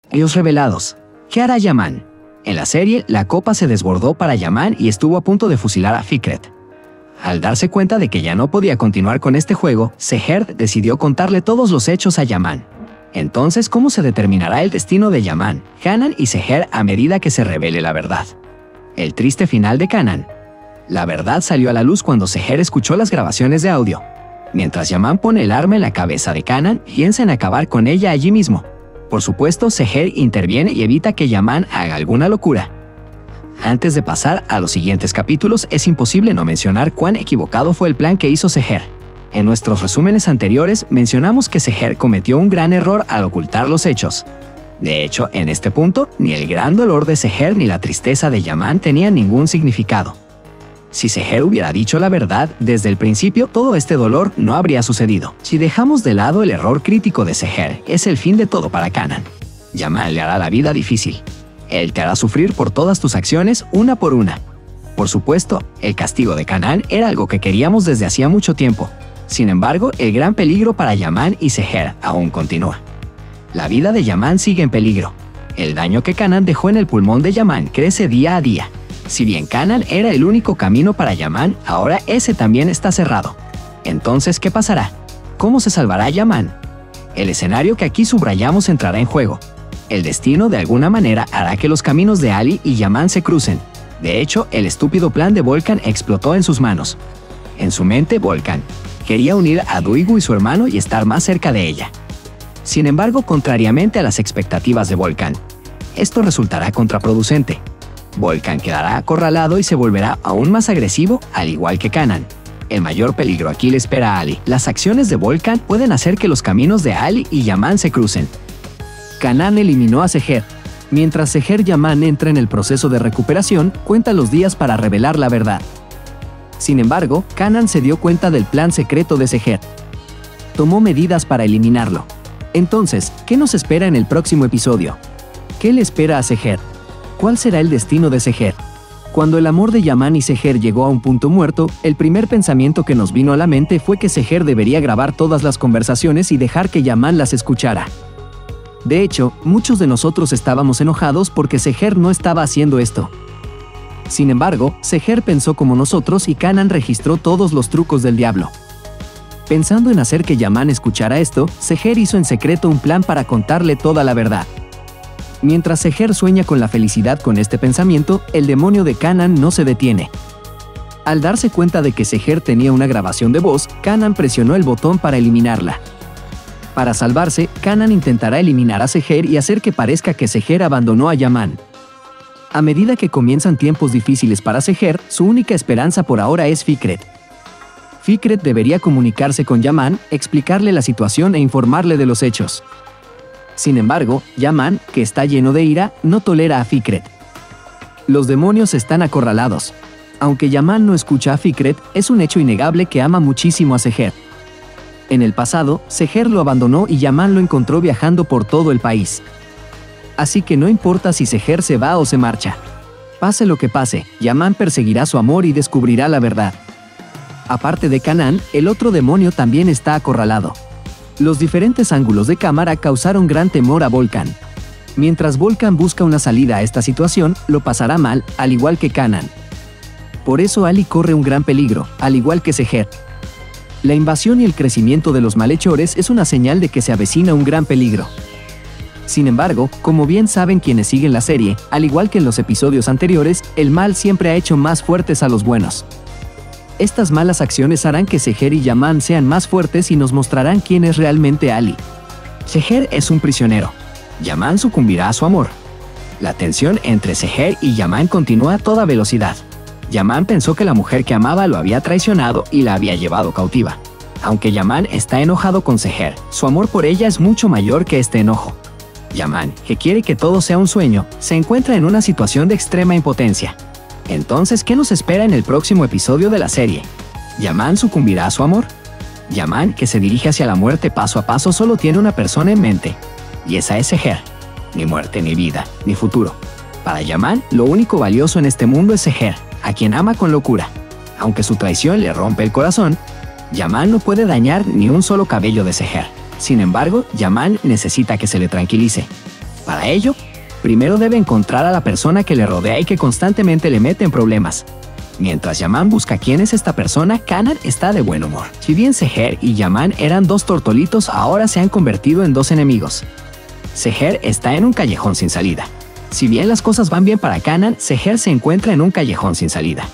Los revelados. ¿Qué hará Yaman? En la serie, la copa se desbordó para Yaman y estuvo a punto de fusilar a Fikret. Al darse cuenta de que ya no podía continuar con este juego, Seher decidió contarle todos los hechos a Yaman. Entonces, ¿cómo se determinará el destino de Yaman, Kanan y Seher a medida que se revele la verdad? El triste final de Kanan. La verdad salió a la luz cuando Seher escuchó las grabaciones de audio. Mientras Yaman pone el arma en la cabeza de Kanan, piensa en acabar con ella allí mismo. Por supuesto, Seher interviene y evita que Yaman haga alguna locura. Antes de pasar a los siguientes capítulos, es imposible no mencionar cuán equivocado fue el plan que hizo Seher. En nuestros resúmenes anteriores mencionamos que Seher cometió un gran error al ocultar los hechos. De hecho, en este punto, ni el gran dolor de Seher ni la tristeza de Yaman tenían ningún significado. Si Seher hubiera dicho la verdad desde el principio, todo este dolor no habría sucedido. Si dejamos de lado el error crítico de Seher, es el fin de todo para Kanan. Yaman le hará la vida difícil. Él te hará sufrir por todas tus acciones, una por una. Por supuesto, el castigo de Kanan era algo que queríamos desde hacía mucho tiempo. Sin embargo, el gran peligro para Yaman y Seher aún continúa. La vida de Yaman sigue en peligro. El daño que Kanan dejó en el pulmón de Yaman crece día a día. Si bien Kanan era el único camino para Yaman, ahora ese también está cerrado. Entonces, ¿qué pasará? ¿Cómo se salvará Yaman? El escenario que aquí subrayamos entrará en juego. El destino de alguna manera hará que los caminos de Ali y Yaman se crucen. De hecho, el estúpido plan de Volkan explotó en sus manos. En su mente, Volkan quería unir a Duygu y su hermano y estar más cerca de ella. Sin embargo, contrariamente a las expectativas de Volkan, esto resultará contraproducente. Volkan quedará acorralado y se volverá aún más agresivo, al igual que Kanan. El mayor peligro aquí le espera a Ali. Las acciones de Volkan pueden hacer que los caminos de Ali y Yaman se crucen. Kanan eliminó a Seher. Mientras Seher Yaman entra en el proceso de recuperación, cuenta los días para revelar la verdad. Sin embargo, Kanan se dio cuenta del plan secreto de Seher. Tomó medidas para eliminarlo. Entonces, ¿qué nos espera en el próximo episodio? ¿Qué le espera a Seher? ¿Cuál será el destino de Seher? Cuando el amor de Yaman y Seher llegó a un punto muerto, el primer pensamiento que nos vino a la mente fue que Seher debería grabar todas las conversaciones y dejar que Yaman las escuchara. De hecho, muchos de nosotros estábamos enojados porque Seher no estaba haciendo esto. Sin embargo, Seher pensó como nosotros y Kanan registró todos los trucos del diablo. Pensando en hacer que Yaman escuchara esto, Seher hizo en secreto un plan para contarle toda la verdad. Mientras Seher sueña con la felicidad con este pensamiento, el demonio de Kanan no se detiene. Al darse cuenta de que Seher tenía una grabación de voz, Kanan presionó el botón para eliminarla. Para salvarse, Kanan intentará eliminar a Seher y hacer que parezca que Seher abandonó a Yaman. A medida que comienzan tiempos difíciles para Seher, su única esperanza por ahora es Fikret. Fikret debería comunicarse con Yaman, explicarle la situación e informarle de los hechos. Sin embargo, Yaman, que está lleno de ira, no tolera a Fikret. Los demonios están acorralados. Aunque Yaman no escucha a Fikret, es un hecho innegable que ama muchísimo a Seher. En el pasado, Seher lo abandonó y Yaman lo encontró viajando por todo el país. Así que no importa si Seher se va o se marcha. Pase lo que pase, Yaman perseguirá su amor y descubrirá la verdad. Aparte de Kanan, el otro demonio también está acorralado. Los diferentes ángulos de cámara causaron gran temor a Volkan. Mientras Volkan busca una salida a esta situación, lo pasará mal, al igual que Kanan. Por eso Ali corre un gran peligro, al igual que Seher. La invasión y el crecimiento de los malhechores es una señal de que se avecina un gran peligro. Sin embargo, como bien saben quienes siguen la serie, al igual que en los episodios anteriores, el mal siempre ha hecho más fuertes a los buenos. Estas malas acciones harán que Seher y Yaman sean más fuertes y nos mostrarán quién es realmente Ali. Seher es un prisionero. Yaman sucumbirá a su amor. La tensión entre Seher y Yaman continúa a toda velocidad. Yaman pensó que la mujer que amaba lo había traicionado y la había llevado cautiva. Aunque Yaman está enojado con Seher, su amor por ella es mucho mayor que este enojo. Yaman, que quiere que todo sea un sueño, se encuentra en una situación de extrema impotencia. Entonces, ¿qué nos espera en el próximo episodio de la serie? ¿Yaman sucumbirá a su amor? Yaman, que se dirige hacia la muerte paso a paso, solo tiene una persona en mente. Y esa es Seher. Ni muerte, ni vida, ni futuro. Para Yaman, lo único valioso en este mundo es Seher, a quien ama con locura. Aunque su traición le rompe el corazón, Yaman no puede dañar ni un solo cabello de Seher. Sin embargo, Yaman necesita que se le tranquilice. Para ello, primero debe encontrar a la persona que le rodea y que constantemente le mete en problemas. Mientras Yaman busca quién es esta persona, Kanan está de buen humor. Si bien Seher y Yaman eran dos tortolitos, ahora se han convertido en dos enemigos. Seher está en un callejón sin salida. Si bien las cosas van bien para Kanan, Seher se encuentra en un callejón sin salida.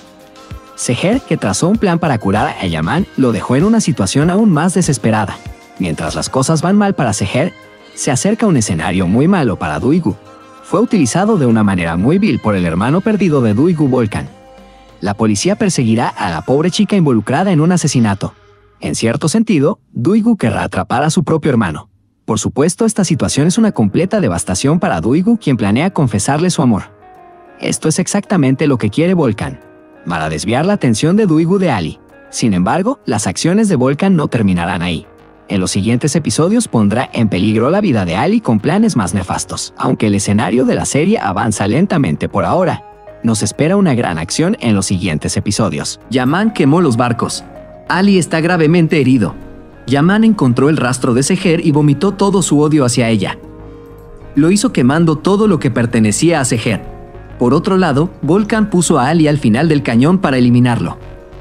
Seher, que trazó un plan para curar a Yaman, lo dejó en una situación aún más desesperada. Mientras las cosas van mal para Seher, se acerca un escenario muy malo para Duigu. Fue utilizado de una manera muy vil por el hermano perdido de Duigu, Volkan. La policía perseguirá a la pobre chica involucrada en un asesinato. En cierto sentido, Duigu querrá atrapar a su propio hermano. Por supuesto, esta situación es una completa devastación para Duigu, quien planea confesarle su amor. Esto es exactamente lo que quiere Volkan, para desviar la atención de Duigu de Ali. Sin embargo, las acciones de Volkan no terminarán ahí. En los siguientes episodios pondrá en peligro la vida de Ali con planes más nefastos. Aunque el escenario de la serie avanza lentamente por ahora, nos espera una gran acción en los siguientes episodios. Yaman quemó los barcos. Ali está gravemente herido. Yaman encontró el rastro de Seher y vomitó todo su odio hacia ella. Lo hizo quemando todo lo que pertenecía a Seher. Por otro lado, Volkan puso a Ali al final del cañón para eliminarlo.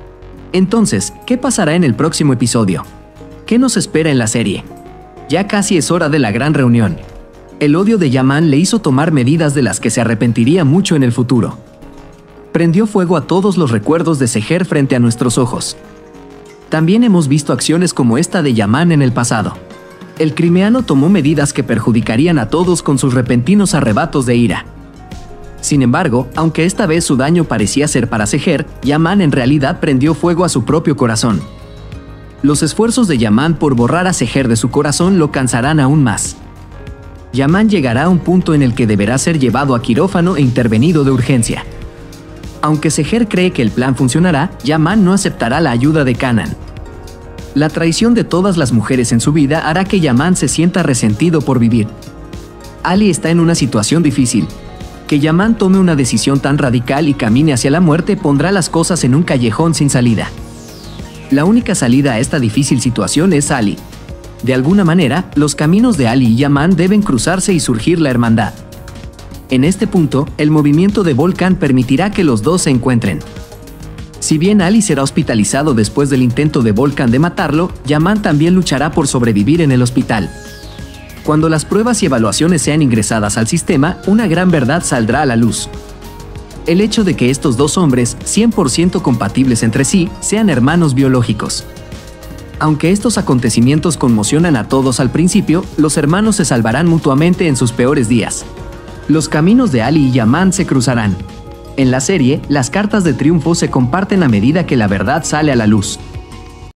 Entonces, ¿qué pasará en el próximo episodio? ¿Qué nos espera en la serie? Ya casi es hora de la gran reunión. El odio de Yaman le hizo tomar medidas de las que se arrepentiría mucho en el futuro. Prendió fuego a todos los recuerdos de Seher frente a nuestros ojos. También hemos visto acciones como esta de Yaman en el pasado. El crimeano tomó medidas que perjudicarían a todos con sus repentinos arrebatos de ira. Sin embargo, aunque esta vez su daño parecía ser para Seher, Yaman en realidad prendió fuego a su propio corazón. Los esfuerzos de Yaman por borrar a Seher de su corazón lo cansarán aún más. Yaman llegará a un punto en el que deberá ser llevado a quirófano e intervenido de urgencia. Aunque Seher cree que el plan funcionará, Yaman no aceptará la ayuda de Kanan. La traición de todas las mujeres en su vida hará que Yaman se sienta resentido por vivir. Ali está en una situación difícil. Que Yaman tome una decisión tan radical y camine hacia la muerte pondrá las cosas en un callejón sin salida. La única salida a esta difícil situación es Ali. De alguna manera, los caminos de Ali y Yaman deben cruzarse y surgir la hermandad. En este punto, el movimiento de Volkan permitirá que los dos se encuentren. Si bien Ali será hospitalizado después del intento de Volkan de matarlo, Yaman también luchará por sobrevivir en el hospital. Cuando las pruebas y evaluaciones sean ingresadas al sistema, una gran verdad saldrá a la luz. El hecho de que estos dos hombres, 100% compatibles entre sí, sean hermanos biológicos. Aunque estos acontecimientos conmocionan a todos al principio, los hermanos se salvarán mutuamente en sus peores días. Los caminos de Ali y Yaman se cruzarán. En la serie, las cartas de triunfo se comparten a medida que la verdad sale a la luz.